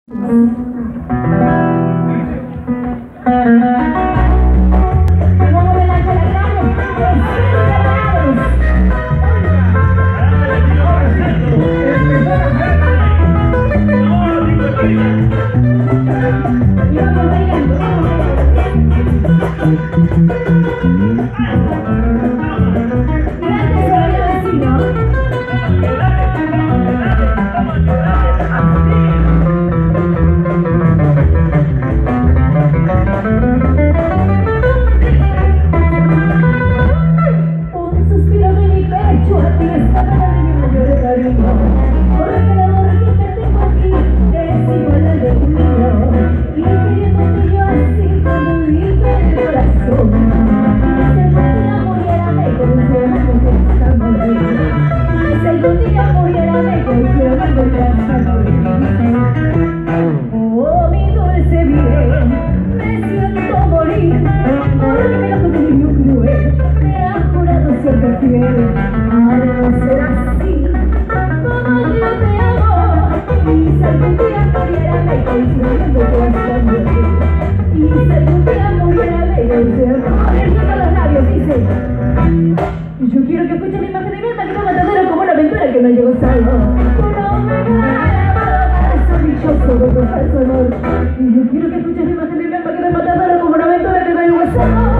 Y yo quiero que escuchen la imagen de mi alma que va matadero como una aventura que no llegó salvo. Uno me para ese dichoso de tu falso amor. Y yo quiero que escuchen la imagen de mi alma que va matadero como una aventura que no llegó salvo.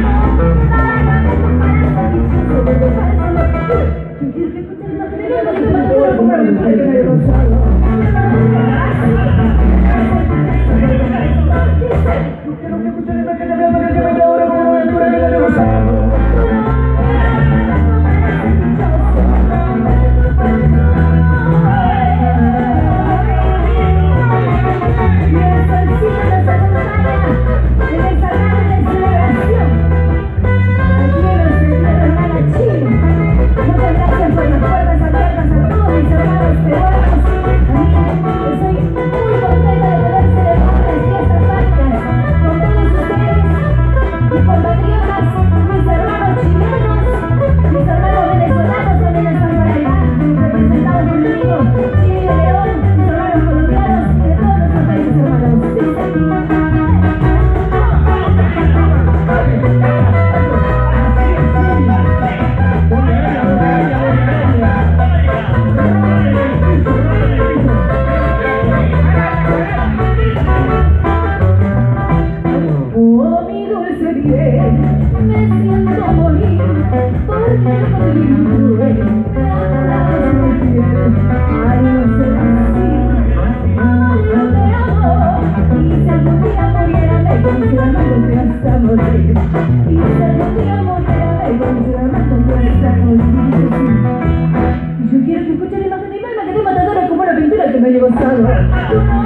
Yo quiero que escuchen la imagen de mi alma que va matadero como una aventura que no llegó salvo. Yo quiero que escuchen la imagen de mi alma que te matadora como una pintura que me llegó salvo.